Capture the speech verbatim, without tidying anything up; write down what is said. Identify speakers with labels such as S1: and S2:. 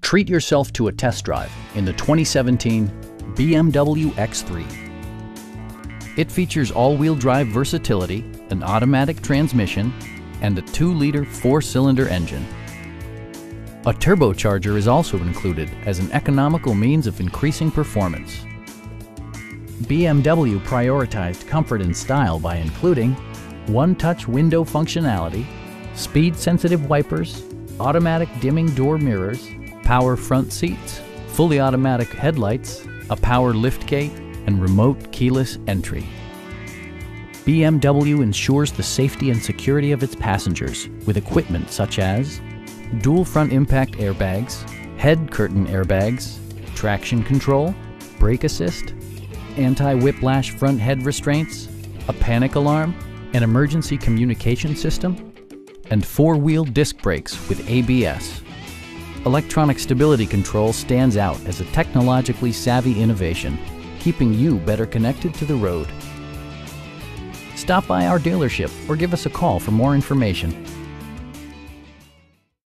S1: Treat yourself to a test drive in the twenty seventeen B M W X three. It features all-wheel drive versatility, an automatic transmission, and a two liter four-cylinder engine. A turbocharger is also included as an economical means of increasing performance. B M W prioritized comfort and style by including one-touch window functionality, speed-sensitive wipers, automatic dimming door mirrors, power front seats, fully automatic headlights, a power liftgate, and remote keyless entry. B M W ensures the safety and security of its passengers with equipment such as dual front impact airbags, head curtain airbags, traction control, brake assist, anti-whiplash front head restraints, a panic alarm, an emergency communication system, and four-wheel disc brakes with A B S. Electronic stability control stands out as a technologically savvy innovation, keeping you better connected to the road. Stop by our dealership or give us a call for more information.